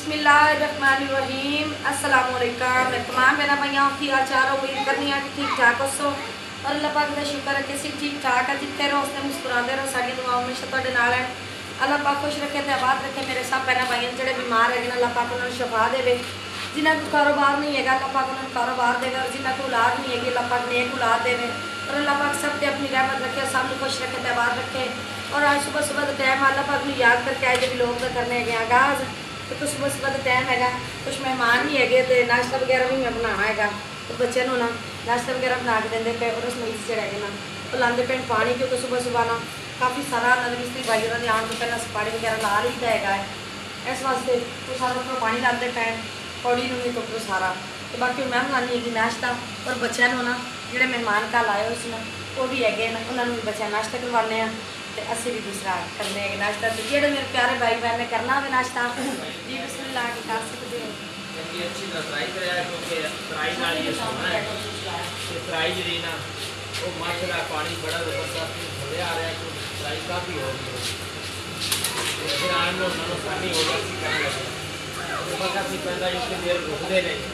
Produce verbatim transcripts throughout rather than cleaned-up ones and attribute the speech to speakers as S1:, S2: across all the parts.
S1: बिस्मिल्लाहिर्रहमानिर्रहीम अस्सलाम वालेकुम। मैं तमाम मेरा भाइयों की आचार उम्मीद करनी है कि ठीक ठाक हो और अल्लाह पाक का शुक्र है कि सी ठीक ठाक है। जितने रहो उसने मुस्कुराते रहो, साड़ी दुआ हमेशा तुहाडे नाल है। अल्लाह पाक खुश रखे ते आबाद रखे मेरे सब भैन भाइयों जिहड़े बीमार है अल्लाह पाक उन्होंने शफा देवे। जिन्हों को कारोबार नहीं है अल्लाह पाक उन्होंने कारोबार देवे और जिन्हों को औलाद नहीं है अल्लाह पाक नेक औलाद देवे और अल्लाह पाक सब पे अपनी रहमत रखे, सब खुश रखे ते आबाद रखे। और आज सुबह सुबह का टाइम अल्लाह पाक नूं याद करके आए जो लोग करने है आगाज़ तो कुछ सुबह सुबह का टाइम है, कुछ मेहमान भी है तो नाश्ता वगैरह भी मैं बनाना है तो बच्चे ना नाश्ता वगैरह बना के देंगे पे और उस मरीज से रह ना तो लाते पे पानी क्योंकि सुबह सुबह ना काफ़ी सारा नगर मिस्त्री भाई उन्होंने आने तो पहले पानी वगैरह ला लीता है इस वास्ते तो सारा उपर पानी लाते पे पौड़ी नहीं तो उपर सारा तो बाकी मैं बनानी है नाश्ता और बच्चों ना जोड़े मेहमान कल आए उस वो भी है उन्होंने भी बच्चा नाश्ता करवाने तो असी भी दूसरा करने हैं नाश्ता। तो जो मेरे प्यारे भाई बहन ने करना हो नाश्ता जी बिस्मिल्लाह के कर सकते हो
S2: अच्छी तरह फ्राई कराया क्योंकि फ्राई नाल ये सोना है कि फ्राई जी ना वो माशा पानी बड़ा जबरदस्त थोड़े आ रहा है तो फ्राई काफ़ी हो गई फिर आने में उन्होंने पानी हो जाती करने लगे तो बस असं पैदा इतनी देर रुकते नहीं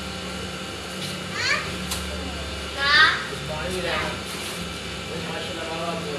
S2: पानी रहना माशा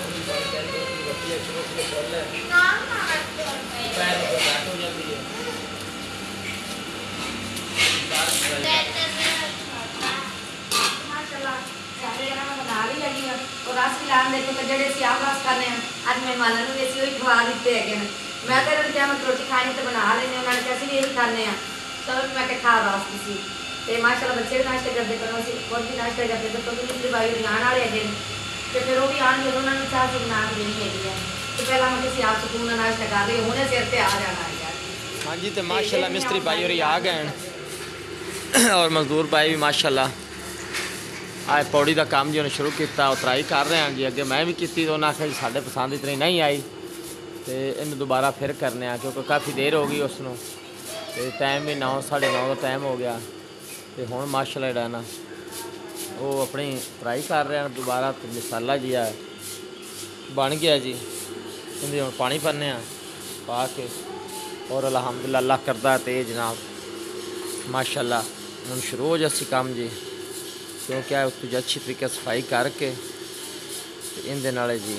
S1: बना ली लगी है और रस भी लाने देखो तो जेडे अस आम रस खाने अज मेहमानों भी असी वही खवा दिते है। मैं तो क्या मैं रोटी खानी तो बना लेने उन्होंने कहा भी यही खाने चलो मैं क्या खा रहा सी तो माशाल्लाह बच्चे भी नाश्ते करते करो खुद भी नाश्ते करते तो क्योंकि मिस्त्री भाई आने वाले है तो फिर वो भी आएंगे तो उन्होंने चाह से बना के देनी है तो पहला मैं किसी आप सुकून नाश्ता कर रही हूँ सिर पर आ जाना है।
S2: हाँ जी तो माशाल्लाह मिस्त्री भाई और आ गए और मजदूर भाई भी माशाल्लाह आज पौड़ी का काम जी उन्हें शुरू किया उतराई कर रहे हैं जी अगे मैं भी की तो उन्हें आखिया जी साढ़े पसंद इतनी नहीं आई तो इन दोबारा फिर करने क्योंकि काफ़ी देर हो गई उसनों तो टाइम भी नौ साढ़े नौ का टाइम हो गया तो हुण माशाल्लाह जिहड़ा ना वो अपनी फ्राई कर रहे हैं दोबारा तो मसाला जी है बन गया जी इन्हें हम पानी पाने पा के और अलहमदुलिल्लाह अल्लाह करदा ते जनाब माशाल्लाह हम शुरू हो जासी काम जी क्योंकि है उसकी अच्छी तरीके सफाई करके इनके नाल जी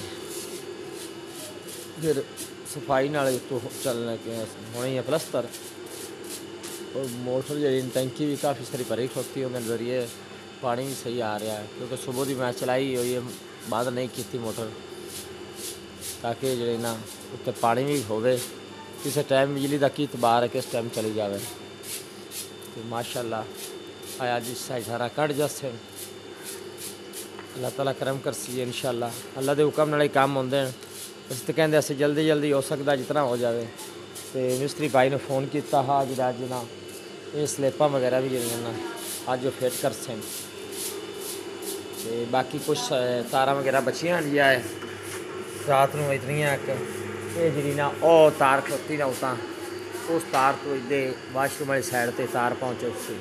S2: फिर सफाई नाल तो चलने के होनी है प्लस्तर और मोटर जी टंकी भी काफ़ी सारी भरी खोती है मेरे जरिए पानी भी सही आ रहा है क्योंकि सुबह की मैं चलाई हुई है बाद नहीं की मोटर ताकि जो ना उत्ते पानी भी होवे किसी टाइम बिजली का की इतबार है किस टाइम चली जाए तो माशाल्लाह आया जी सारा कट जासे अल्लाह ताला करम कर सी इंशाल्लाह अल्लाह के हुक्म नाल ही काम होंदे हैं अस तो कहते अस जल्दी जल्दी हो सकता जितना हो जाए तो मिस्त्री भाई ने फ़ोन किया हा जी अज ना ये स्लेपा वगैरह भी जो ना अज वो फिट कर सन तो बाकी कुछ तारा वगैरह बचियां जी आए रात को इतनी ये जी ना ओ तार खलोती ना उतना उस तार तो इधे वाशरूम वाली साइड पर तार पहुँचे उससे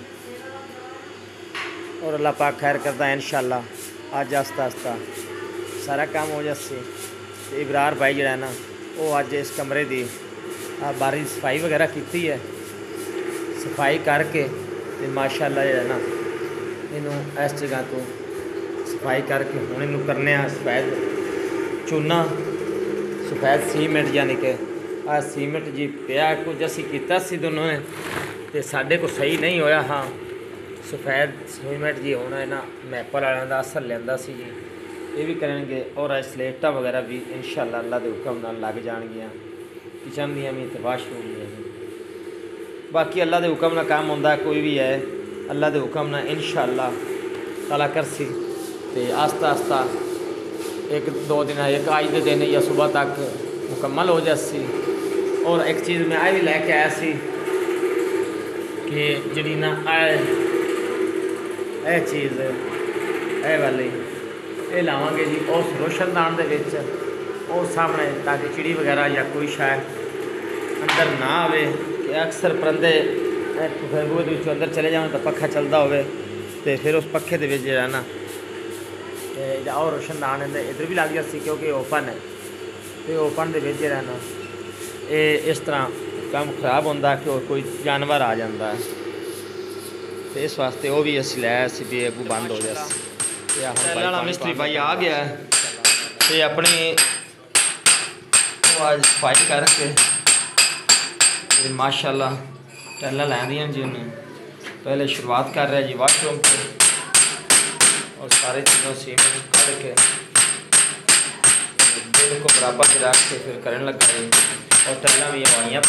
S2: और अल्लाह पाक खैर करता है इंशाल्लाह अज आस्ता आस्ता सारा काम हो जाए। इबरार भाई जरा ना वो अज इस कमरे की बारी सफाई वगैरह की है सफाई करके माशाल्लाह जो ना इनू इस जगह तो सफाई करके हूँ इनू करने सफेद चूना सफेद सीमेंट यानी कि आ सीमेंट जी पिया कुछ असी किया दोनों ने तो साढ़े को सही नहीं होया। हाँ सफेद सीमेंट जी होना है ना मैपल वालों का असर लिया सी जी ये भी करेंगे और स्लेटा वगैरह भी इंशाल्लाह अल्लाह के हुक्म नाल लग जाएगियाँ किचन दियाँ भी तो वाशरूम दियाँ भी बाकी अल्लाह के हुक्म नाल काम होंदा कोई भी है अल्लाह के हुक्म नाल इंशाल्लाह ताला करसी तो आस्ता आस्ता एक दो दिन एक आज के दिन या सुबह तक मुकम्मल हो जासी। और एक चीज़ मैं आ भी लैके आया सी कि जी ना ए चीज़ ए वाली ये लावांगे जी उस रोशनदान के और सामने ताकि चिड़ी वगैरह या कोई शायद अंदर ना आवे कि अक्सर परंदे फिर अंदर चले जाओ तो पखा चलता हो तो फिर उस पखे के जो ना और रोशनदान इधर भी लग जाती क्योंकि ओपन है तो ओपन के रहना ये इस तरह ਕੰਮ ਖਰਾਬ ਹੁੰਦਾ ਕਿ ਹੋਰ ਕੋਈ ਜਾਨਵਰ ਆ ਜਾਂਦਾ ਤੇ ਇਸ ਵਾਸਤੇ ਉਹ ਵੀ ਅਸੀਂ ਲੈ ਅਸੀਂ ਵੀ ਅੱਗੋਂ ਬੰਦ ਹੋ ਜਾਏ ਤੇ ਆ ਹੁਣ ਵਾਲਾ ਮਿਸਤਰੀ ਭਾਈ ਆ ਗਿਆ ਤੇ ਆਪਣੀ आज सफाई करके माशाल्लाह टैला लै दी जी उन्हें पहले शुरुआत कर रहा है जी वाशरूम पे और सारे चीज़ों सीमेंट करके दिल को बराबर गिरा के फिर करने लगा जी और टैला भी हवाइयाँ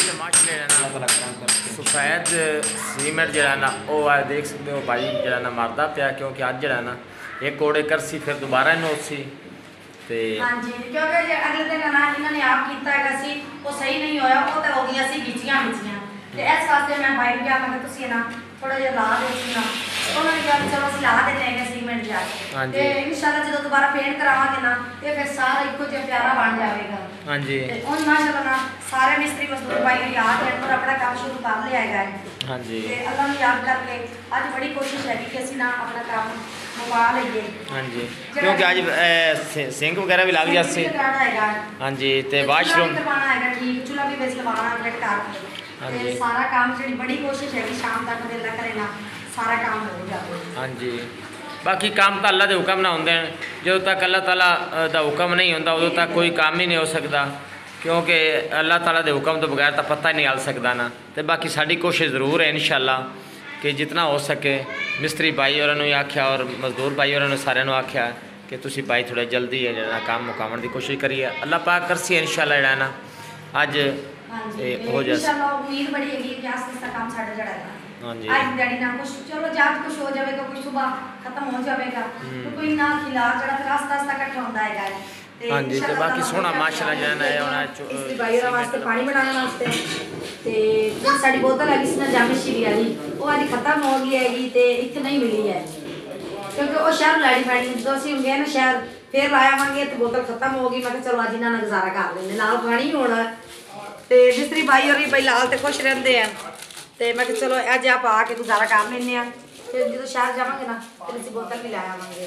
S2: सफेद सीमेंट जरा ना वो देख सकते हो भाई जरा ना मरदा पिया क्योंकि अज जरा ना एक कोड़े करसी फिर दोबारा नोट सी ਤੇ
S1: ਹਾਂਜੀ ਕਿਉਂਕਿ ਜੇ ਅਗਲੇ ਦਿਨ ਨਾ ਇਹਨਾਂ ਨੇ ਆਪ ਕੀਤਾ ਹੈਗਾ ਸੀ ਉਹ ਸਹੀ ਨਹੀਂ ਹੋਇਆ ਉਹ ਤਾਂ ਹੋ ਗਈਆਂ ਸੀ ਵਿਚੀਆਂ ਵਿਚੀਆਂ ਤੇ ਇਸ ਵਾਸਤੇ ਮੈਂ ਬਾਈਕ ਗਿਆ ਮੈਂ ਤੁਸੀਂ ਨਾ ਥੋੜਾ ਜਿਹਾ ਲਾ ਦੇ ਸੀ ਨਾ ਉਹਨਾਂ ਨੇ ਕਿਹਾ ਚਲੋ ਅਸੀਂ ਲਾ ਦਿੰਦੇ ਹੈਗੇ ਸੀਮੈਂਟ ਜਾ ਕੇ ਤੇ ਇਨਸ਼ਾਅੱਲਾ ਜਦੋਂ ਦੁਬਾਰਾ ਪੇਂਟ ਕਰਾਵਾਂਗੇ ਨਾ ਇਹ ਫਿਰ ਸਾਰਾ ਇੱਕੋ ਜਿਹਾ ਪਿਆਰਾ ਬਣ ਜਾਵੇਗਾ ਹਾਂਜੀ ਤੇ ਉਹ ਮਾਸ਼ਾਅੱਲਾ ਨਾ ਸਾਰੇ ਮਿਸਤਰੀ ਮਜ਼ਦੂਰ ਭਾਈ ਨੇ ਆ ਕੇ ਫਿਰ ਆਪਣਾ ਕੰਮ ਸ਼ੁਰੂ ਕਰ ਲਿਆ ਹੈਗਾ ਹਾਂਜੀ ਤੇ ਅੱਲਾਹ ਨੂੰ ਯਾਦ ਕਰਕੇ ਅੱਜ ਬੜੀ ਕੋਸ਼ਿਸ਼ ਹੈ ਕਿ ਅਸੀਂ ਨਾ ਆਪਣਾ ਕੰਮ ਮੁਕਾ ਲਈਏ ਹਾਂਜੀ ਕਿਉਂਕਿ ਅੱਜ ਸਿੰਕ ਵਗੈਰਾ ਵੀ ਲੱਗ ਗਿਆ ਸੀ ਹਾਂਜੀ ਤੇ ਵਾਸ਼ਰੂਮ ਕਰਵਾਉਣਾ ਹੈਗਾ ਠੀਕ ਚੁੱਲ੍ਹਾ ਵੀ ਵਿੱਚ ਲਵਾਉਣਾ ਫਿੱਟ ਕਰਕੇ ਤੇ ਸਾਰਾ ਕੰਮ ਜਿਹੜੀ ਬੜੀ ਕੋਸ਼ਿਸ਼ ਹੈ ਕਿ ਸ਼ਾਮ ਤੱਕ ਵੇਲਾ ਕਰੇ ਨਾ ਸਾਰਾ ਕੰਮ ਹੋ ਜਾਵੇ ਹਾਂਜੀ ਬਾਕੀ ਕੰਮ ਤਾਂ ਅੱਲਾ ਦੇ ਹੁਕਮ ਨਾਲ ਹੁੰਦੇ ਨੇ ਜਦੋਂ ਤੱਕ ਅੱਲਾਹ ਤਾਲਾ ਦਾ ਹੁਕਮ ਨਹੀਂ ਹੁੰਦਾ ਉਦੋਂ ਤੱਕ ਕੋਈ ਕੰਮ ਹੀ ਨਹੀਂ ਹੋ ਸਕਦਾ क्योंकि अल्लाह ताला के हुक्म तो बगैर तो पता ही नहीं हल सकता ना तो बाकी साड़ी कोशिश ज़रूर है इंशाल्लाह कि जितना हो सके मिस्त्री भाई और आख्या और मजदूर भाई और सारे आख्या कि तुसी भाई थोड़ा जल्दी है जो काम मुकावन की कोशिश करिए अल्लाह पाक करसी इंशाल्लाह जड़ा ना अज हो जाए उम्मीद बड़ी है कि आस्ते आस्ते काम साडा जड़ा है हाँ जी आज डैडी ना कुछ चलो जात कुछ हो जाएगा कुछ सुबह खत्म हो जाएगा तो कोई ना खिला जड़ा फिर आस्ता आस्ता इकट्ठा होता है हाँ जी तो बाकी सोना माशाल्लाह जो है होना इस भाई वास्ते पानी बनाने वास्ते ते जो साडी बोतल है किसी ने जामे शीरी वाली वो आज खत्म हो गई हैगी ते इत्थे नहीं मिली है क्योंकि वो शहर लैनी पैनी जो असीं गए ना शहर फिर लायावांगे तो बोतल खत्म हो गई मैं कहा चलो अज इन्हां नाल गुजारा कर लेंगे नाल पानी होना ते मिस्त्री भाई और भाई लाल ते खुश रहंदे हैं ते मैं कहा चलो अज आप आके गुजारा कर लेंगे हैं फिर जो शहर जावांगे ना फिर असीं बोतल भी लायावांगे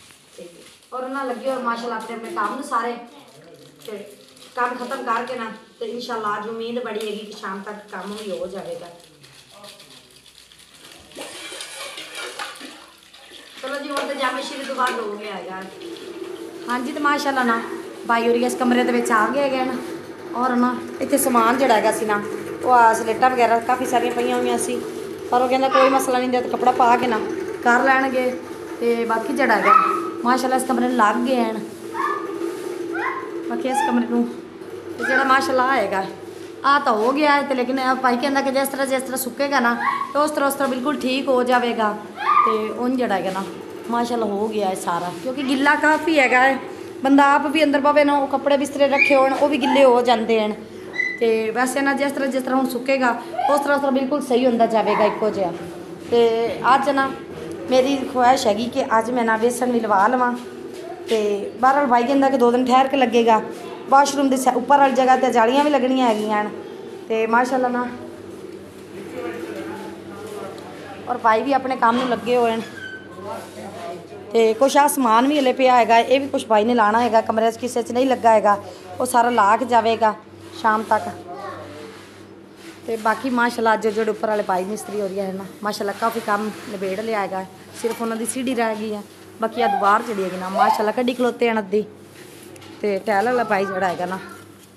S1: और उन्हें लगे और माशाल्लाह अपने अपने काम ने सारे फिर काम खत्म करके ना तो इंशाल्लाह आज उम्मीद बड़ी हैगी कि शाम तक काम भी हो जाएगा चलो जी और तो जामे शीरी तो बाद हो गया है हाँ जी तो माशाल्लाह ना भाई होरी इस कमरे के आ गए है ना और ना इतने समान जड़ा है ना वो स्लेटा वगैरह काफ़ी सारिया पईयां हुई सी पर वो कहना कोई मसला नहीं दे तो कपड़ा पा के ना कर लैणगे तो बाकी जड़ा है माशाल्लाह इस कमरे लग गए हैं बाकी इस कमरे में जो माशाल्लाह आएगा आ तो हो गया है तो लेकिन भाई कहना कि जिस तरह जिस तरह सुकेगा ना तो उस तरह उस तरह बिल्कुल ठीक हो जाएगा तो उन जड़ा है ना माशाल्लाह हो गया है सारा क्योंकि गिला काफ़ी है बंदा आप भी अंदर पवे ना वो कपड़े बिस्तरे रखे हो वो भी गिले हो जाते हैं तो वैसे ना जिस तरह जिस तरह हम सुकेगा उस तरह उस तरह बिल्कुल सही होता जाएगा एको जिहा तो अज ना मेरी ख्वाहिश हैगी कि अज मैं ना बेसन भी लवा लवां तो बहरहाल भाई कहता कि दो दिन ठहर के लगेगा वाशरूम के उपर वाली जगह तो जालियां भी लगनियां हैगियां तो माशाल्लाह ना और भाई भी अपने काम में लगे हुए हैं तो कुछ आ समान भी हले पिया है ये भी कुछ भाई ने लाना है कमरे किसी च नहीं लगा है वो सारा ला के जाएगा शाम तक तो बाकी माशाल्लाह जो जो उपर वाले भाई मिस्त्री हो रही है ना माशाल्लाह काफ़ी काम निबेड़ लिया है सिर्फ उन्होंने सीढ़ी रह गई है बाकी आ दीवार जी है ना माशाल्लाह कड्डी खलोते हैं अद्धी तो टैल वाला भाई जड़ा है ना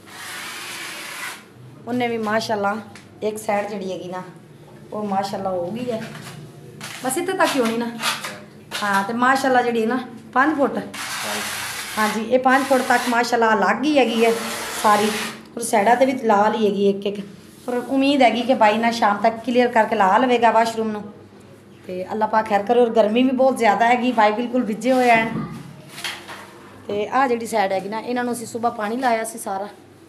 S1: उन्हें भी माशाल्लाह एक साइड जी है ना वो माशाल्लाह हो गई है बस इतने तक ही होनी ना हाँ तो माशाल्लाह जी ना पाँच फुट हाँ जी ये पाँच फुट तक माशाल्लाह लग गई हैगी है सारी और साइडा तो भी ला ली हैगी एक एक और उम्मीद हैगी कि भाई ना शाम तक क्लीयर करके ला लवेगा वाशरूम में तो अल्लाह पाक खैर करे और गर्मी भी बहुत ज़्यादा हैगी भाई बिल्कुल भिजे हुए हैं तो आ जी साइड हैगी ना इन्होंने असीं सुबह पानी लाया सी सारा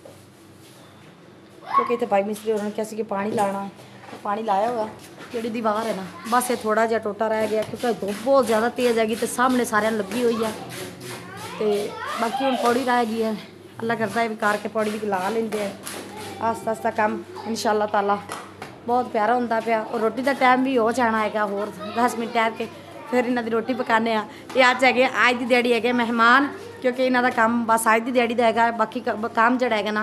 S1: क्योंकि इतने भाई मिस्त्री उन्होंने कहा कि पानी लाना तो पानी लाया हुआ जी दीवार है ना बस ये थोड़ा जहा टोटा रह गया क्योंकि धुप्प बहुत ज़्यादा तेज़ हैगी तो सामने सारे लगी हुई है तो बाकी हम पौड़ी रह गई है अल्लाह करता है भी कार के पौड़ी भी ला लेंगे आस्ता आस्ता काम इंशाल्लाह ताला बहुत प्यारा होंदा पिया और रोटी का टाइम भी हो जाना है होर दस मिनट ठहर के फिर इन्हों की रोटी पकाने ये अज है अज की दिहाड़ी है मेहमान क्योंकि इन्हों का काम बस अज की दिहाड़ी का है बाकी काम जड़ा है ना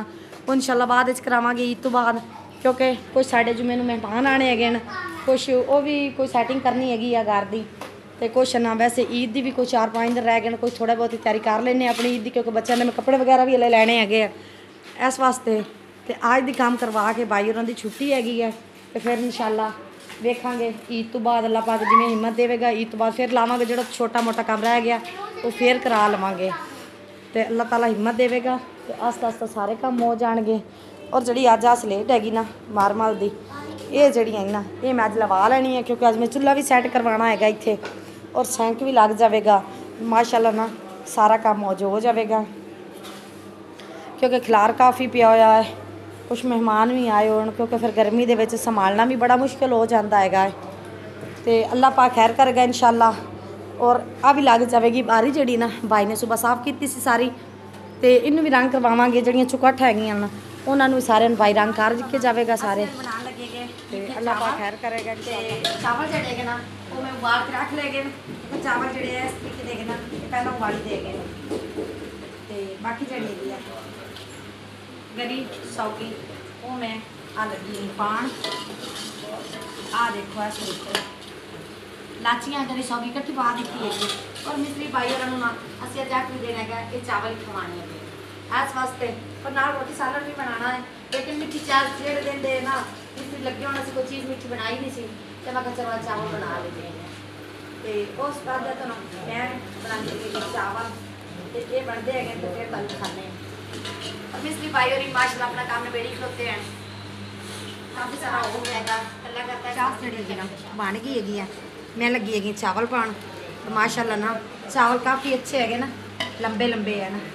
S1: ਉਹ ਇਨਸ਼ਾਅੱਲਾ ਬਾਅਦ ਵਿੱਚ ਕਰਾਵਾਂਗੇ ਈਦ ਤੋਂ ਬਾਅਦ, ਕਿਉਂਕਿ ਕੁਝ ਸਾਡੇ ਜੁਮੇ ਨੂੰ ਮਹਿਮਾਨ ਆਣੇ ਹੈਗੇ ਨੇ, ਕੁਛ ਉਹ ਵੀ ਕੋਈ ਸੈਟਿੰਗ ਕਰਨੀ ਹੈਗੀ ਆ ਘਰ ਦੀ, ਤੇ ਕੁਛ ਨਾ ਵੈਸੇ ਈਦ ਦੀ ਵੀ ਕੋਈ ਚਾਰ ਪੰਜ ਦਿਨ ਰਹਿ ਗਏ ਨੇ, ਕੋਈ ਥੋੜਾ ਬਹੁਤ ਤਿਆਰੀ ਕਰ ਲੈਣੇ ਆਪਣੀ ਈਦ ਦੀ, ਕਿਉਂਕਿ ਬੱਚਿਆਂ ਦੇ ਮੈਂ ਕੱਪੜੇ ਵਗੈਰਾ ਵੀ ਹਲੇ ਲੈਣੇ ਹੈਗੇ ਆ ਇਸ ਵਾਸਤੇ। ਤੇ ਅੱਜ ਦੀ ਕੰਮ ਕਰਵਾ ਕੇ ਬਾਈ ਉਹਨਾਂ ਦੀ ਛੁੱਟੀ ਹੈਗੀ ਹੈ, ਤੇ ਫਿਰ ਇਨਸ਼ਾਅੱਲਾ ਵੇਖਾਂਗੇ ਈਦ ਤੋਂ ਬਾਅਦ ਅੱਲਾਹ ਪਾਕ ਜਿਵੇਂ ਹਿੰਮਤ ਦੇਵੇਗਾ ਈਦ ਤੋਂ ਬਾਅਦ ਫਿਰ ਲਾਵਾਂਗੇ, ਜਿਹੜਾ ਛੋਟਾ ਮੋਟਾ ਕੰਮ ਰਹਿ ਗਿਆ ਉਹ ਫਿਰ ਕਰਾ ਲਵਾਂਗੇ, ਤੇ ਅੱਲਾਹ ਤਾਲਾ ਹਿੰਮਤ ਦੇਵੇਗਾ ਤੇ ਆਸਤਾ ਆਸਤਾ ਸਾਰੇ ਕੰਮ ਹੋ ਜਾਣਗੇ। ਔਰ ਜਿਹੜੀ ਅੱਜ ਆ ਸਲੇਟ ਹੈਗੀ ਨਾ ਮਾਰਮਲ ਦੀ, ਇਹ ਜਿਹੜੀਆਂ ਨਾ ਇਹ ਮੈਂ ਅੱਜ ਲਵਾ ਲੈਣੀ ਹੈ, ਕਿਉਂਕਿ ਅੱਜ ਮੈਂ ਚੁੱਲ੍ਹਾ ਵੀ ਸੈੱਟ ਕਰਵਾਉਣਾ ਹੈਗਾ ਇੱਥੇ, ਔਰ ਸੈਂਕ ਵੀ ਲੱਗ ਜਾਵੇਗਾ ਮਾਸ਼ਾਅੱਲਾ ਨਾ, ਸਾਰਾ ਕੰਮ ਹੋ ਹੋ ਜਾਵੇਗਾ, ਕਿਉਂਕਿ ਖਿਲਾਰ ਕਾਫੀ ਪਿਆ ਹੋਇਆ ਹੈ, ਕੁਛ ਮਹਿਮਾਨ ਵੀ ਆਏ ਹੋਣ, ਕਿਉਂਕਿ ਫਿਰ ਗਰਮੀ ਦੇ ਵਿੱਚ ਸੰਭਾਲਣਾ ਵੀ ਬੜਾ ਮੁਸ਼ਕਿਲ ਹੋ ਜਾਂਦਾ ਹੈਗਾ ਹੈ, ਤੇ ਅੱਲਾਹ ਪਾਕ ਖੈਰ ਕਰੇਗਾ ਇਨਸ਼ਾਅੱਲਾ। ਔਰ ਆ ਵੀ ਲੱਗ ਜਾਵੇਗੀ ਬਾਰੀ ਜਿਹੜੀ ਨਾ ਬਾਈ ਨੇ ਸੁਬਹ ਸਾਫ਼ ਕੀਤੀ ਸੀ ਸਾਰੀ, ਤੇ ਇਹਨੂੰ ਵੀ ਰੰਗ ਕਰਵਾਵਾਂਗੇ, ਜਿਹੜੀਆਂ ਚੁਕੱਠ ਹੈਗੀਆਂ ਨਾ ਉਹਨਾਂ ਨੂੰ ਸਾਰਿਆਂ ਨੂੰ ਬਾਈ ਰੰਗ ਕਰ ਕੇ ਜਾਵੇਗਾ ਸਾਰੇ, ਬਣਾਉਣ ਲੱਗੇਗੇ ਤੇ ਅੱਲਾਹ ਪਾਕ ਖੈਰ ਕਰੇਗਾ। ਤੇ ਚਾਵਲ ਜਿਹੜੇ ਹੈਗੇ ਨਾ ਉਹ ਮੈਂ ਉਬਾਲ ਕੇ ਰੱਖ ਲਏ ਗਏ, ਚਾਵਲ ਜਿਹੜੇ ਹੈ ਇਸ ਤਰੀਕੇ ਦੇ ਹੈਗੇ ਨਾ ਇਹ ਪਹਿਲਾਂ ਉਬਾਲੀ ਦੇ ਗਏ ਨੇ, ਤੇ ਬਾਕੀ ਜਿਹੜੀ ਹੈਗੀ ਆ ਗਰੀ ਸੌਗੀ ਉਹ ਮੈਂ ਆ ਲੱਗੀ ਪਾਣ, ਆ ਦੇਖੋ ਇਸ ਤਰੀਕੇ ਲਾਚੀਆਂ ਗਰੀ ਸੌਗੀ ਇਕੱਠੀ ਪਾ ਦਿੱਤੀ ਹੈਗੀ। ਔਰ ਮਿਸਰੀ ਭਾਈ ਹੋਰਾਂ ਨੂੰ ਨਾ ਅਸੀਂ ਅੱਜ ਆਖ ਵੀ ਦੇਣਾ ਹੈਗਾ ਇਹ ਚਾਵਲ ਖਵਾਣੇ ਹੈਗੇ ਇਸ ਵਾਸਤੇ, ਪਰ ਨਾਲ ਰੋਟੀ ਸਾਲਣ ਵੀ ਬਣਾਉਣਾ ਹੈ, ਲੇਕਿਨ ਮਿੱਠੀ ਚਾਹ ਜਿਹੜੇ ਦਿੰਦੇ ਨਾ ਮਿਸਰੀ ਲੱਗੇ ਹੋਣਾ ਸੀ, ਕੋਈ ਚੀਜ਼ ਮਿੱਠੀ ਬਣਾਈ ਨਹੀਂ ਸੀ, ਤੇ ਮੈਂ ਕਿਹਾ ਚਲੋ ਚਾਵਲ ਬਣਾ ਲੈਂਦੇ ਹਾਂ, ਤੇ ਉਸ ਬਾਅਦ ਦਾ ਤੁਹਾਨੂੰ ਮੈਂ ਬਣਾਉਂਦੀ ਹੈਗੀ ਚਾਵਲ, ਤੇ ਇਹ ਬਣਦੇ ਹੈਗੇ ਤੇ ਫਿਰ ਤੁਹਾਨੂੰ ਖਾਣੇ और मिस्त्री भाई और माशाल्लाह अपना काम में बेड़ी खलोते हैं, काफ़ी सारा हो जाएगा अल्लाह करता है। चाह जड़ी है ना बन गई हैगी है, मैं लगी हैगी चावल पान, तो माशाल्लाह ना चावल काफ़ी अच्छे है ना, लंबे लंबे है ना।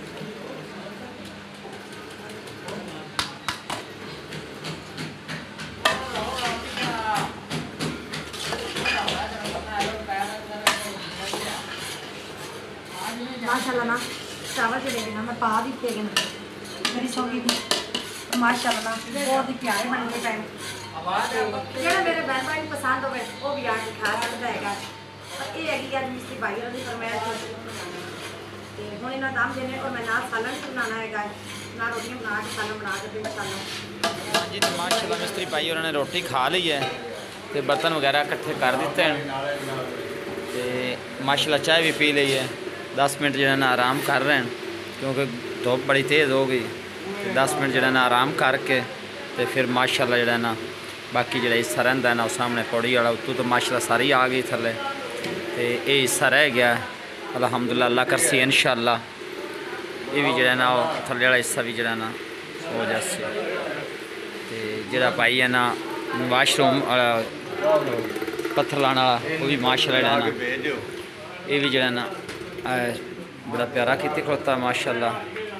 S1: माशाल्लाह ना चावल जड़े ना मैं पा दिते है मेरी सौगी थी, माशाल्लाह ना बहुत ही प्यारे बनते पे, जो मेरे बहन भाई पसंद हो वो भी आके खा सकता है। और ये हैगी अज मिस्त्री भाई और फरमाइश तो हम इन्होंने दाम देने, और मैं ना सालन भी बनाना है ना रोटियां बना के सालन बना के इंशाल्लाह।
S2: हाँ जी, तो माशाल्लाह मिस्त्री भाई उन्होंने रोटी खा ली है, तो बर्तन वगैरह इकट्ठे कर दिते हैं, तो माशाल्लाह चाय भी पी ली है, दस मिनट जो है ना आराम कर रहे हैं, क्योंकि धुप बड़ी तेज़ हो गई, तो दस मिनट जो है ना आराम करके तो फिर माशाल्लाह जो है ना बाकी जो हिस्सा रहा है ना सामने पौड़ी वाला उत्तों तो माशाल्लाह सारी आ गई थले, तो ये हिस्सा रह गया अल्हम्दुलिल्लाह, अल्लाह करसी इंशाअल्लाह ये भी जो है ना थले वाला हिस्सा भी जो है ना हो जाए, तो जोड़ा भाई है ना वाशरूम पत्थर लाने वाला वो भी माशाल्लाह जो है ना ये भी जो है ना बड़ा प्यारा किते खलोता माशाल्लाह,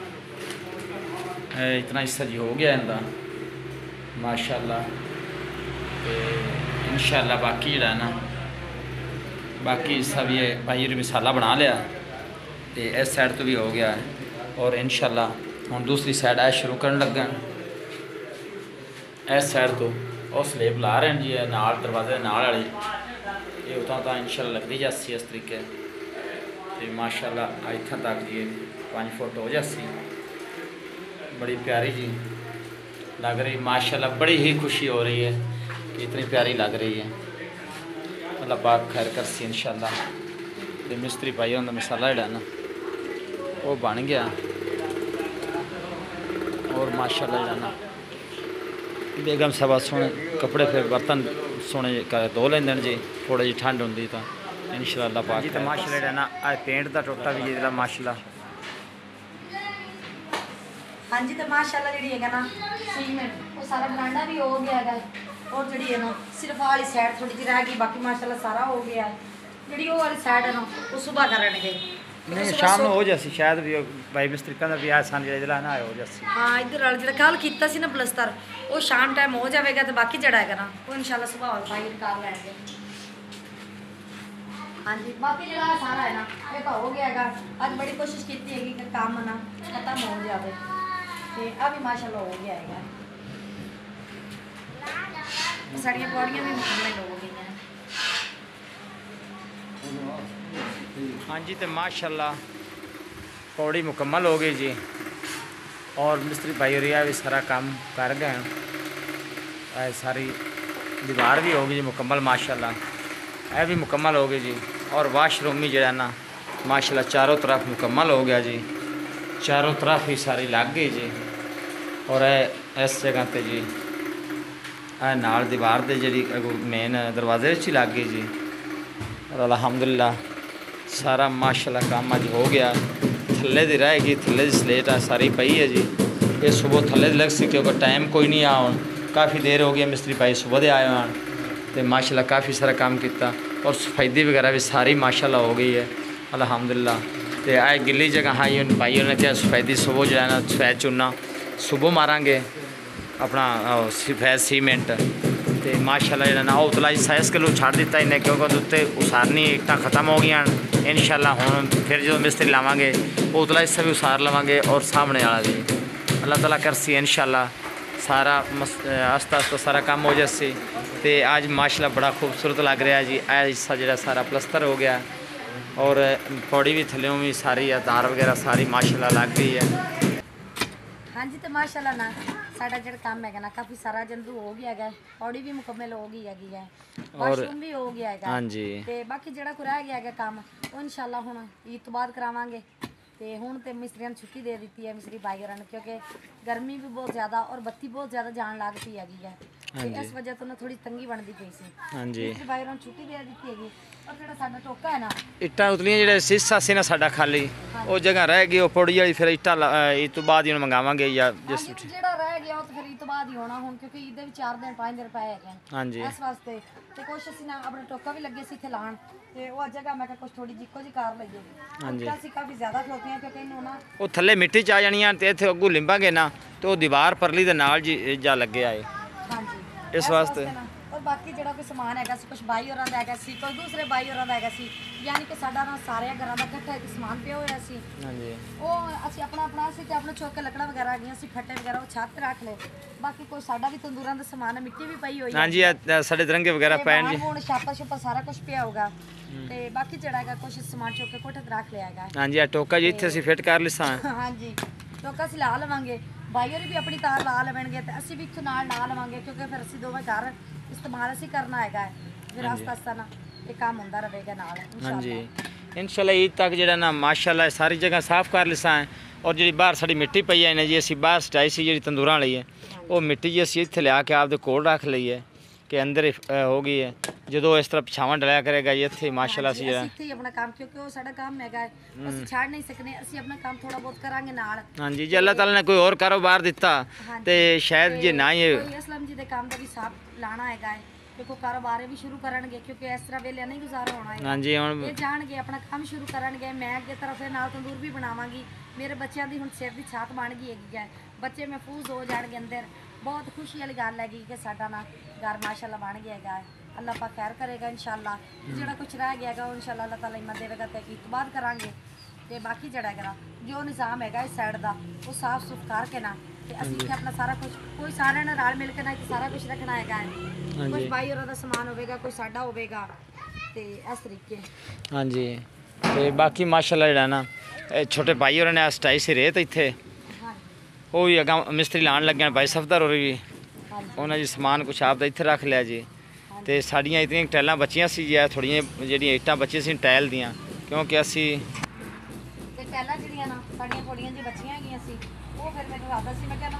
S2: इतना हिस्सा जी हो गया इनका माशाल्लाह। तो इंशाअल्लाह बाकी जो है ना बाकी हिस्सा भी है भाई ने मसाला बना लिया, तो इस साइड तो भी हो गया है, और इंशाअल्लाह हम दूसरी साइड ऐ शुरू करने लगे, इस साइड तो और स्लेब ला रहे हैं जी नाल दरवाजे नाल वाली, ये उतना तो इंशाअल्लाह लगती जासी इस तरीके, तो माशाल्लाह इतना तक जी पाँच फुट हो जासी, बड़ी प्यारी जी लग रही माशाल्लाह, बड़ी ही खुशी हो रही है कि इतनी प्यारी लग रही है, अल्लाह पाक खैर करसी इंशाअल्लाह। तो मिस्त्री भाई उनका मसाला जोड़ा ना वो बन गया, और माशाल्लाह जोड़ा ना बेगम साहब सोने कपड़े फिर बर्तन सोने धो लेंदे जी, थोड़ी जी ठंड होंगी तो इंशाअल्लाह पाक। तो माशाल्लाह जोड़ा ना आज पेंट का टोटा भी जी माशाल्लाह।
S1: हाँ जी, तो माशाल्लाह जी है ना सीमेंट वो सारा बरांडा भी हो गया है, और जी है ना सिर्फ वाली साइड थोड़ी जी रह गई, बाकी माशाल्लाह सारा हो गया है। जी वो वाली साइड है ना वो सुबह करेंगे,
S2: नहीं शाम में हो जासी शायद भी भाई मिस्त्री का भी आज सन जो ना हो जासी।
S1: हाँ इधर वाल जो कल किया ना प्लस्तर वो शाम टाइम हो जाएगा, तो बाकी जड़ा है ना वो इंशाल्लाह सुबह और भाई कर लेंगे। हाँ जी, बाकी जो सारा है ना ये तो हो गया है, अज बड़ी कोशिश की है कि काम ना खत्म हो जाए, तो अभी माशाल्लाह हो गया है, साड़ियाँ पौड़ियाँ भी मुकम्मल हो गई हैं।
S2: हाँ जी, तो माशाल्लाह पौड़ी मुकम्मल हो गई जी, और मिस्त्री भाई और भी सारा काम कर गए हैं। सारी दीवार भी होगी जी मुकम्मल माशाल्लाह, यह भी मुकम्मल हो गई जी। और वाशरूम भी जो ना माशाल्लाह चारों तरफ मुकम्मल हो गया जी, चारों तरफ ही सारी लग गई जी। और इस जगह पर जी ए नाल दीवार दे जी मेन दरवाजे ही लग गई जी। और अल्हम्दुलिल्लाह सारा माशाल्लाह काम अज हो गया। थल्ले दी रहेगी, थल्ले दी स्लेट आ सारी पई है जी। ये सुबह थल्ले दी लग सी क्योंकि टाइम कोई नहीं आ, हुण काफ़ी देर हो गई मिस्त्री भाई सुबह दे आए हैं तो माशाल्लाह काफ़ी सारा काम किया। और सफेदी वगैरह भी सारी माशाल्लाह हो गई है अल्हम्दुलिल्लाह। तो आए गिली जगह आई भाई ने क्या सफेदी सुबह जो है ना सफेद चूना सुबह मारांगे अपना सफेद सीमेंट तो माशाल्लाह जो ना उतला साइज किलो छड़ दिता इन्हें क्योंकि उत्ते उसारनी इट्टां खत्म हो गई। इंशाल्लाह हुण फिर जो मिस्त्री लावांगे उतला हिस्सा भी उसार लवांगे और सामने वाला भी अल्लाह ताला करसी इंशाल्लाह सारा आस्ता आस्ता सारा काम हो जासी। तो आज माशाल्लाह बड़ा खूबसूरत लग रहा है जी। यह हिस्सा जो सारा प्लस्तर हो गया और पौड़ी भी थल्लों भी सारी तार वगैरह सारी माशाल्लाह लग गई है।
S1: हाँ जी, तो माशाल्लाह ना साडा जो काम है ना काफ़ी सारा जल्दी हो गया है, पौड़ी भी मुकम्मल हो गई है, वाशरूम भी हो गया है।
S2: हाँ जी,
S1: ते बाकी जो रह गया है काम वो इंशाल्लाह हुण ईद तो बाद करावांगे। तो हुण तो मिस्त्रियों ने छुट्टी दे दी है मिस्त्री भाई होरां ने क्योंकि गर्मी भी बहुत ज़्यादा और बत्ती बहुत ज़्यादा जान लग पई है। तो इस वजह तो ना थोड़ी तंगी बनती पई सी।
S2: हाँ जी,
S1: मिस्त्री भाई होरां ने छुट्टी दे दी हैगी। और जो साडा टोका है ना
S2: इट्टां उतलियां जो शीशा से ना साडा खाली वो जगह रह गई, वो पौड़ी वाली फिर इट्टां ईद तो बाद ही मंगावांगे या जिस
S1: ਜਿਹੜਾ ਰਹਿ ਗਿਆ ਉਹ ਤਾਂ ਫਿਰ ਈਦ ਤੋਂ ਬਾਅਦ ਹੀ ਹੋਣਾ ਹੁਣ ਕਿਉਂਕਿ ਈਦ ਦੇ ਵੀ ਚਾਰ ਦਿਨ ਪੰਜ ਦਿਨ ਪਏ ਹੈਗੇ
S2: हाँ जी,
S1: ਇਸ ਵਾਸਤੇ ਤੇ ਕੁਛ ਅਸੀਂ ਨਾ ਆਪਣਾ ਟੋਕਾ ਵੀ ਲੱਗੇ ਸੀ ਇੱਥੇ ਲਾਣ ਤੇ ਉਹ ਜਗ੍ਹਾ ਮੈਂ ਕਿਹਾ ਕੁਛ ਥੋੜੀ ਜਿੱਕੋ ਜੀ ਕਾਰ ਲਈਏ।
S2: ਹਾਂਜੀ।
S1: ਅਸੀਂ ਕਾਫੀ ਜ਼ਿਆਦਾ ਖਲੋਤੀਆਂ ਕਿਉਂਕਿ ਇਹਨੂੰ ਨਾ
S2: ਉਹ ਥੱਲੇ ਮਿੱਟੀ ਚ ਆ ਜਾਣੀਆਂ ਤੇ ਇੱਥੇ ਅੱਗੂ ਲਿੰਬਾਂਗੇ ਨਾ ਤੇ ਉਹ ਦੀਵਾਰ ਪਰਲੀ ਦੇ ਨਾਲ ਜੀ ਜਾ ਲੱਗਿਆ ਏ
S1: ਹਾਂਜੀ
S2: ਇਸ ਵਾਸਤੇ।
S1: ਨਾ ਔਰ ਬਾਕੀ ਜਿਹੜਾ ਕੋਈ ਸਮਾਨ ਹੈਗਾ ਸੀ ਕੁਛ ਬਾਈ ਹੋਰਾਂ ਦਾ ਹੈਗਾ ਸੀ ਕੋਈ ਦੂਸਰੇ ਬਾਈ ਹੋਰਾਂ ਦਾ ਹੈਗਾ ਸੀ ਯਾਨੀ ਕਿ ਸਾਡਾ ਨਾ ਸਾਰਿਆਂ ਘਰਾਂ ਦਾ ਇਕੱਠਾ ਇੱਕ ਸਮਾਨ ਪਿਆ ਹੋਇਆ ਸੀ।
S2: ਹਾਂਜੀ,
S1: ਉਹ ਅਸੀਂ ਆਪਣਾ ਆਪਣਾ ਸੀ ਤੇ ਆਪਣੇ ਚੌਕੇ ਲੱਕੜਾਂ ਵਗੈਰਾ ਆ ਗਈਆਂ ਸੀ ਫੱਟੇ ਵਗੈਰਾ ਉਹ ਛੱਤ ਤੇ ਰੱਖ ਲਏ। ਬਾਕੀ ਕੋਈ ਸਾਡਾ ਵੀ ਤੰਦੂਰਾਂ ਦਾ ਸਮਾਨ ਹੈ, ਮਿੱਟੀ ਵੀ ਪਈ ਹੋਈ ਹੈ।
S2: ਹਾਂਜੀ ਇਹ ਸਾਡੇ ਤਿਰੰਗੇ ਵਗੈਰਾ ਪੈਣ ਜੀ।
S1: ਹੁਣ ਛਾਪਾ ਛੁਪਾ ਸਾਰਾ ਕੁਝ ਪਿਆ ਹੋਗਾ ਤੇ ਬਾਕੀ ਜਿਹੜਾ ਹੈਗਾ ਕੁਝ ਸਮਾਨ ਚੁੱਕ ਕੇ ਕੋਠੇ ਤੇ ਰੱਖ ਲਿਆ ਹੈਗਾ।
S2: ਹਾਂਜੀ ਇਹ ਟੋਕਾ ਜੀ ਇੱਥੇ ਅਸੀਂ ਫਿੱਟ ਕਰ ਲਿਸਾਂ।
S1: ਹਾਂਜੀ ਟੋਕਾ ਅਸੀਂ ਲਾ ਲਵਾਂਗੇ, ਬਾਈ ਹੋਰੀ ਵੀ ਆਪਣੀ ਤਾਰ ਲਾ ਲਵਣਗੇ ਤੇ ਅਸੀਂ ਵੀ ਇੱਥੋਂ ਨਾਲ ਲਾ ਲਵਾਂਗੇ ਕਿਉਂਕਿ ਫਿਰ ਅਸੀਂ ਦੋਵੇਂ ਘਰ ਇਸਤੇਮਾਲ ਅਸੀਂ ਕਰਨਾ ਹੈਗਾ। ਫਿਰ ਆਸਤਾ ਆਸਤਾ ਨਾ ਇਹ ਕੰਮ ਹੁੰਦਾ ਰਹੇਗਾ ਨਾਲ
S2: हाँ जी, इंशाल्लाह ईद तक जो ना माशाल्लाह सारी जगह साफ़ कर लिसा है। और जी बाहर साड़ी मिट्टी पई है ने जी असी बाहर सटाई सी जी तंदूरां वाली है वो मिट्टी जी असी इत्थे लिया के आपदे कोल रख लई है कि अंदर हो गई है। जो इस तरह पिछावां डलिया करेगा जी इत्थे माशाल्लाह असी
S1: ਅਸੀਂ ਇੱਥੇ ਹੀ ਆਪਣਾ ਕੰਮ ਕਿਉਂਕਿ ਉਹ ਸਾਡਾ ਕੰਮ ਹੈਗਾ ਅਸੀਂ ਛੱਡ ਨਹੀਂ ਸਕਨੇ, ਅਸੀਂ ਆਪਣਾ ਕੰਮ ਥੋੜਾ ਬਹੁਤ ਕਰਾਂਗੇ ਨਾਲ।
S2: हाँ जी, जे अल्लाह ताला ने कोई और कारोबार दिता तो शायद जे ना ये
S1: ਕੋਈ ਅਸਲਮ ਜੀ ਦੇ ਕੰਮ ਦਾ ਵੀ ਸਾਥ ਲਾਣਾ ਹੈਗਾ ਹੈ ਕਿਉਂਕਿ ਕਾਰੋਬਾਰ ਵੀ ਸ਼ੁਰੂ ਕਰਨਗੇ ਕਿਉਂਕਿ ਇਸ ਤਰ੍ਹਾਂ ਵੇਲੇ ਨਹੀਂ ਗੁਜ਼ਾਰਾ ਹੋਣਾ ਹੈ।
S2: हाँ जी हुण
S1: ਇਹ ਜਾਣਗੇ ਆਪਣਾ ਕੰਮ ਸ਼ੁਰੂ ਕਰਨਗੇ। ਮੈਂ ਅੱਗੇ ਤਰਫ ਇਹ ਨਾਲ ਤੰਦੂਰ ਵੀ ਬਣਾਵਾਂਗੀ। ਮੇਰੇ ਬੱਚਿਆਂ ਦੀ ਹੁਣ ਸਿਰ ਦੀ ਛਾਤ ਬਣ ਗਈ ਹੈਗੀ ਹੈ, ਬੱਚੇ ਮਹਿਫੂਜ਼ ਹੋ ਜਾਣਗੇ ਅੰਦਰ। ਬਹੁਤ ਖੁਸ਼ੀ ਵਾਲੀ ਗੱਲ ਹੈਗੀ ਕਿ ਸਾਡਾ ਨਾ ਘਰ ਮਾਸ਼ਾਅੱਲਾ ਬਣ ਗਿਆ ਹੈਗਾ। ਅੱਲਾਹ ਪਾਕ ਖੈਰ ਕਰੇਗਾ ਇੰਸ਼ਾਅੱਲਾ। ਜਿਹੜਾ ਕੁਝ ਰਹਿ ਗਿਆ ਹੈਗਾ ਉਹ ਇੰਸ਼ਾਅੱਲਾ ਅੱਲਾਹ ਤਾਲਾ ਇਮਾਨ ਦੇਵੇਗਾ ਤੇ ਈਦ ਤੋਂ ਬਾਅਦ ਕਰਾਂਗੇ। ਤੇ ਬਾਕੀ ਜਿਹੜਾ ਹੈਗਾ ਜੋ ਨਿਜ਼ਾਮ ਹੈਗਾ ਇਸ ਸਾਈਡ ਦਾ ਉਹ ਸਾਫ਼ ਸੁਥ ਕਰਕੇ ਨਾ ਤੇ ਅਸੀਂ ਇੱਥੇ ਆਪਣਾ ਸਾਰਾ ਕੁਝ ਕੋਈ ਸਾਰਿਆਂ ਨਾਲ ਰਲ ਮਿਲ ਕੇ ਨਾ ਇੱਥੇ ਸਾਰਾ ਕੁਝ ਰੱਖਣਾ ਹੈਗਾ। ਕੁਝ ਬਾਈ ਹੋਰਾਂ ਦਾ ਸਮਾਨ ਹੋਵੇਗਾ, ਕੋਈ ਸਾਡਾ ਹੋਵੇਗਾ ਤੇ ਇਸ ਤਰੀਕੇ।
S2: हाँ जी, ਤੇ ਬਾਕੀ ਮਾਸ਼ਾਅੱਲਾ ਜਿਹੜਾ ਨਾ ਇਹ ਛੋਟੇ ਭਾਈ ਹੋਰਾਂ ਨੇ ਸਟਾਈ ਸੀ ਰੇਤ ਇੱਥੇ
S1: ਹਾਂ
S2: ਉਹ ਵੀ ਅਗਾਂ ਮਿਸਤਰੀ ਲਾਣ ਲੱਗਿਆ ਭਾਈ ਸਫਦਰ ਹੋਰ ਵੀ
S1: ਹਾਂਜੀ
S2: ਉਹਨਾਂ ਜੀ ਸਮਾਨ ਕੁਛ ਆਪ ਦਾ ਇੱਥੇ ਰੱਖ ਲਿਆ ਜੀ। ਤੇ ਸਾਡੀਆਂ ਇਤਨੀਆਂ ਟੈਲਾਂ ਬਚੀਆਂ ਸੀ ਜੀ ਥੋੜੀਆਂ ਜਿਹੜੀਆਂ ਇੱਟਾਂ ਬਚੀਆਂ ਸੀ ਟੈਲ ਦੀਆਂ ਕਿਉਂਕਿ ਅਸੀਂ
S1: ਤੇ ਟੈਲਾਂ ਜਿਹੜੀਆਂ ਨਾ ਸਾਡੀਆਂ ਥੋੜੀਆਂ ਜਿਹੀ ਬਚੀਆਂ ਹੈਗੀਆਂ ਸੀ ਉਹ ਫਿਰ ਮੈਨੂੰ ਲੱਗਦਾ ਸੀ ਮੈਂ ਕਹਿੰਦਾ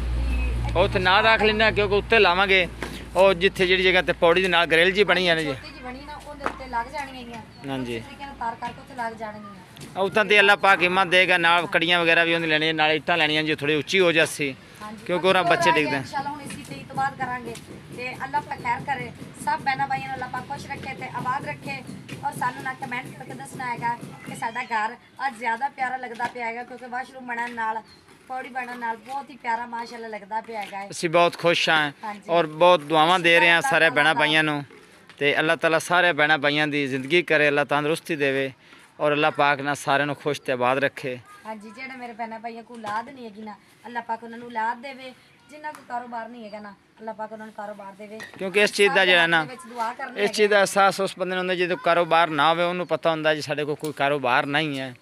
S1: ਕਿ
S2: ਉੱਥੇ ਨਾ ਰੱਖ ਲੈਣਾ ਕਿਉਂਕਿ ਉੱਤੇ ਲਾਵਾਂਗੇ ਉਹ ਜਿੱਥੇ ਜਿਹੜੀ ਜਗ੍ਹਾ ਤੇ ਪੌੜੀ ਦੇ ਨਾਲ ਗ੍ਰਿਲ ਜੀ ਬਣੀ ਆ ਨੇ ਜੀ।
S1: ਛੋਟੀ ਜਿਹੀ ਬਣੀ ਨਾ ਉਹਦੇ ਉੱਤੇ ਲੱਗ ਜਾਣੀਆਂ ਹੈਗੀਆਂ।
S2: ਹਾਂਜੀ,
S1: ਇਸ ਤਰੀਕੇ ਨਾਲ ਤਾਰ ਕਰਕੇ ਉੱਤੇ ਲੱਗ ਜਾਣਗੀਆਂ।
S2: ਉਤਾਂ ਤੇ ਅੱਲਾਹ ਪਾਕ ਹਿੰਮਤ ਦੇਗਾ ਨਾਲ ਕੜੀਆਂ ਵਗੈਰਾ ਵੀ ਉਹਨੇ ਲੈਣੀਆਂ ਨਾਲ ਇੱਟਾਂ ਲੈਣੀਆਂ ਜੀ ਥੋੜੀ ਉੱਚੀ ਹੋ ਜਾਸੀ ਕਿਉਂਕਿ ਉਹਨਾਂ ਬੱਚੇ ਡਿੱਗਦੇ।
S1: इंशाल्लाह ਹੁਣ ਇਸੀ ਤੇ ਇਤਬਾਰ ਕਰਾਂਗੇ ਤੇ ਅੱਲਾਹ ਪਾਕ ਖੈਰ ਕਰੇ ਸਭ ਬਹਿਣਾ ਭਾਈਆਂ ਨੂੰ ਅੱਲਾਹ ਪਾਕ ਖੁਸ਼ ਰੱਖੇ ਤੇ ਆਬਾਦ ਰੱਖੇ। ਔਰ ਸਾਨੂੰ ਨਾ ਕਮੈਂਟ ਕਰਕੇ ਦੱਸਣਾ ਹੈਗਾ ਕਿ ਸਾਡਾ ਘਰ ਅੱਜ ਜ਼ਿਆਦਾ ਪਿਆਰਾ ਲੱਗਦਾ ਪਿਆ ਹੈਗਾ ਕਿਉਂਕਿ ਵਾਸ਼ਰੂਮ ਬਣਨ ਨਾਲ ਪੌੜੀ ਬਣਨ ਨਾਲ ਬਹੁਤ ਹੀ ਪਿਆਰਾ ਮਾਸ਼ਾਅੱਲਾ ਲੱਗਦਾ ਪਿਆ ਹੈਗਾ।
S2: ਅਸੀਂ ਬਹੁਤ ਖੁਸ਼ ਹਾਂ
S1: ਹਾਂਜੀ।
S2: ਔਰ ਬਹੁਤ ਦੁਆਵਾਂ ਦੇ ਰਹੇ ਹਾਂ ਸਾਰੇ ਭੈਣਾਂ ਭਾਈਆਂ ਨੂੰ ਤੇ ਅੱਲਾਹ ਤਾਲਾ ਸਾਰੇ ਭੈਣਾਂ ਭਾਈਆਂ ਦੀ ਜ਼ਿੰਦਗੀ ਕਰੇ, ਅੱਲਾਹ ਤੰਦਰੁਸਤੀ ਦੇਵੇ ਔਰ ਅੱਲਾਹ ਪਾਕ ਨਾਲ ਸਾਰਿਆਂ ਨੂੰ ਖੁਸ਼ ਤੇ ਆਬਾਦ ਰੱਖੇ।
S1: ਹਾਂਜੀ ਜਿਹੜੇ ਮੇਰੇ ਭੈਣਾਂ ਭਾਈਆਂ ਕੋਲ ਔਲਾਦ ਨਹੀਂ ਹੈਗੀ ਨਾ ਅੱਲਾਹ ਪਾਕ ਉਹਨਾਂ ਨੂੰ ਔਲਾਦ ਦੇਵੇ, ਜਿਨ੍ਹਾਂ ਕੋਲ ਕਾਰੋਬਾਰ ਨਹੀਂ ਹੈਗਾ ਨਾ ਅੱਲਾਹ ਪਾਕ ਉਹਨਾਂ ਨੂੰ ਕਾਰੋਬਾਰ ਦੇਵੇ
S2: ਕਿਉਂਕਿ ਇਸ ਚੀਜ਼ ਦਾ ਜਿਹੜਾ ਨਾ
S1: ਵਿੱਚ ਦੁਆ ਕਰਨੀ
S2: ਇਸ ਚੀਜ਼ ਦਾ ਅਹਿਸਾਸ ਉਸ ਬੰਦੇ ਨੂੰ ਹੁੰਦਾ ਜਦੋਂ ਕਾਰੋਬਾਰ ਨਾ ਹੋਵੇ ਉਹਨੂੰ ਪਤਾ ਹੁੰਦਾ ਜੀ ਸਾਡੇ ਕੋਲ ਕੋਈ ਕਾਰੋਬਾਰ ਨਹੀਂ ਹੈ।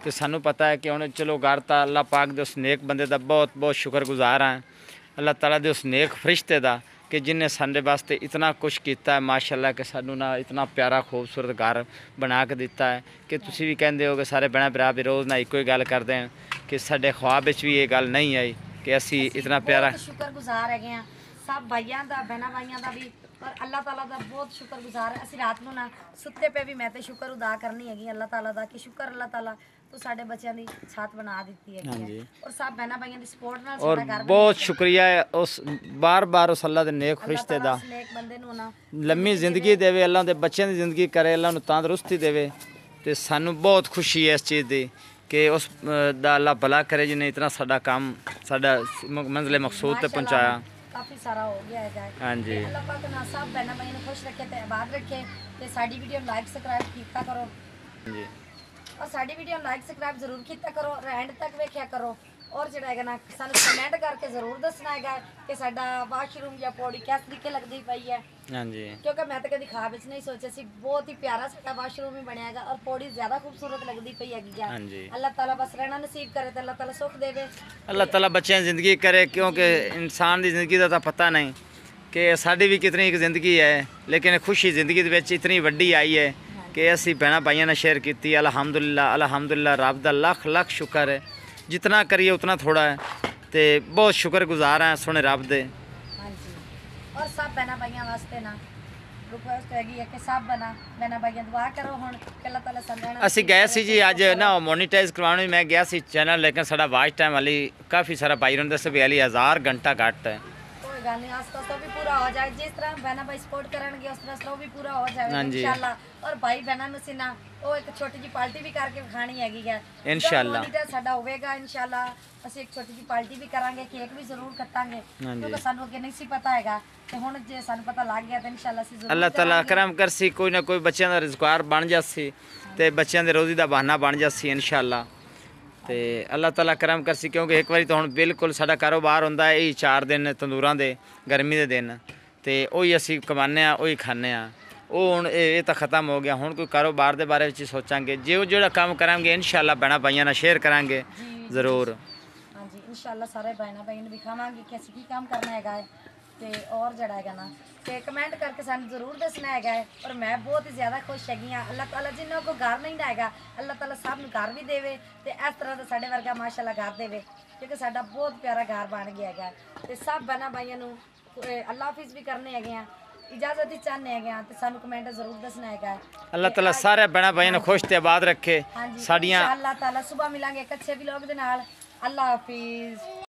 S2: तो सानू पता है कि हुण चलो घर तो अल्लाह पाक दे उस नेक बंदे का बहुत बहुत शुक्रगुजार हाँ, अल्लाह ताला दे उस नेक फरिश्ते का कि जिन्हें साडे वास्ते इतना कुछ किया है माशाअल्लाह, कि सानू ना इतना प्यारा खूबसूरत घर बना के दिता है कि तुसी भी कहते हो कि सारे भैन भरा भी रोज़ ना एको ही गल करते हैं कि साडे ख्वाब विच भी ये गल नहीं आई कि असी इतना प्यारा
S1: शुक्रगुजार है सब भाइयों का बहना भाइयों का भी और अल्लाह ताला का बहुत शुक्रगुजार है। असी रात को ना सुत्ते पे भी मैं तो शुक्र अदा करनी है अल्लाह ताला का कि शुक्र अल्लाह ताला तो साडे बच्चों की छत बना दी है और सब बहना भाइयों की सपोर्ट नाल
S2: और
S1: साडा घर
S2: बहुत शुक्रिया है उस बार बार उस अल्लाह दे नेक फरिश्ते दा
S1: नेक बंदे नूं ना
S2: लम्मी जिंदगी देवे, अल्लाह दे बच्चों की जिंदगी करे, अल्लाह नूं तंदुरुस्ती देवे। तो सानू बहुत खुशी है इस चीज़ की कि उस दा अल्लाह भला करे जिन्हें इतना साडा काम साडा मंजिल मकसूद तक पहुँचाया।
S1: काफ़ी सारा हो गया है।
S2: हाँ जी,
S1: अल्लाह पाक ना सब बहना भाइयों को खुश रखे ते आबाद रखे ते साडी वीडियो लाइक सब्सक्राइब कीता करो
S2: जी,
S1: और साडी वीडियो लाइक सब्सक्राइब जरूर कीता करो और एंड तक वेख्या करो और जिहड़ा है ना सानू कमेंट करके जरूर दसना है कि साडा वाशरूम या पौड़ी किस तरीके लगदी पई है।
S2: हाँ जी,
S1: क्योंकि मैं तो कभी ख्वाब विच नहीं सोचा सी, बहुत ही प्यारा साडा वाशरूम ही बनेगा और पौड़ी ज्यादा खूबसूरत लगदी पई है।
S2: हाँ जी,
S1: अल्लाह ताला बस रहना नसीब करे तो अल्लाह ताला सुख देवे,
S2: अल्लाह ताला बच्चों की ज़िंदगी करे, क्योंकि इंसान की ज़िंदगी का तो पता नहीं कि साड़ी भी कितनी एक ज़िंदगी है, लेकिन खुशी ज़िंदगी दे विच इतनी वड्डी आई है कि असी भैन भाइयों ने शेयर की। अलहमदुलिल्लाह अलहमदुलिल्लाह, रब दा लख लख शुक्र है, जितना करिए उतना थोड़ा है। तो बहुत शुक्रगुजार हैं सोने रब दे।
S1: हाँ जी, और सब बहना भाइयों वास्ते ना रिक्वेस्ट हैगी है कि सब बना बहना भाइयों दुआ करो हुण कि अल्लाह ताला समझाना।
S2: असी गए सी जी अज ना मोनीटाइज करवाने, मैं गया सी चैनल, लेकिन साडा वाच टाइम वाली काफ़ी सारा भाई ने दस भी वाली हज़ार घंटा घट है।
S1: कोई गल नहीं, आस्ता आस्ता भी पूरा हो जाए, जिस तरह बहना भाई सपोर्ट करेंगे उस तरह से भी पूरा हो जाएगा इंशाल्लाह। और भाई बहना नूं सी ना ਉਹ ਇੱਕ ਛੋਟੀ ਜੀ ਪਾਰਟੀ ਵੀ ਕਰਕੇ ਖਾਣੀ ਹੈਗੀ ਹੈ
S2: इंशाल्लाह।
S1: ਮੋਨੀਟਰ ਸਾਡਾ ਹੋਵੇਗਾ इंशाल्लाह, ਅਸੀਂ ਇੱਕ ਛੋਟੀ ਜੀ ਪਾਰਟੀ ਵੀ ਕਰਾਂਗੇ, ਕੇਕ ਵੀ ਜ਼ਰੂਰ ਕੱਟਾਂਗੇ ਕਿਉਂਕਿ ਸਾਨੂੰ ਅੱਗੇ ਨਹੀਂ ਸੀ ਪਤਾ ਹੈਗਾ ਤੇ ਹੁਣ ਜੇ ਸਾਨੂੰ ਪਤਾ ਲੱਗ ਗਿਆ ਤਾਂ इंशाल्लाह ਅਸੀਂ ਜ਼ਰੂਰ
S2: अल्लाह ताला करम करसी, कोई ना कोई बच्चों का रोजगार बन जासी ते बच्चों के रोजी का बहाना बन जासी इंशाल्लाह। तो अल्लाह ताला करम करसी, क्योंकि एक बार तो हुण बिल्कुल साडा कारोबार हुंदा है यही चार दिन तंदूरां दे गर्मी के दिन, तो वही असी कमाने आ वही खाने आ, वो हुण ये तो ख़त्म हो गया। हुण कोई कारोबार के बारे में सोचांगे, जो जो काम करांगे इंशाल्लाह भैन भाइयों नाल शेयर करांगे जरूर।
S1: हाँ जी इंशाल्लाह सारे बहना भाई भी दिखावांगे कि असीं की काम करना हैगा है ते और जड़ा हैगा ना ते कमेंट करके सानू जरूर दसना हैगा है। और मैं बहुत ही ज़्यादा खुश हैगी हाँ, अल्लाह ताला जिन्हों को घर नहीं हैगा अल्लाह ताला सब नूं घर भी देवे ते इस तरह का साडे वर्गा माशाल्लाह घर देवे, क्योंकि साडा बहुत प्यारा घर बन गया हैगा ते सब बहना भाइयों नूं अल्लाह हाफिज़ भी करने हैगे हैं, इजाजत ही चाहने हैं तो सानू कमेंट जरूर दसना है।
S2: अल्लाह ताला सारे बहना भाइयों ने खुश ते आबाद रखे।
S1: हाँ जी
S2: साड़ियाँ
S1: अल्लाह ताला सुबह मिलांगे एक अच्छे व्लॉग दे नाल। अल्लाह हाफिज़।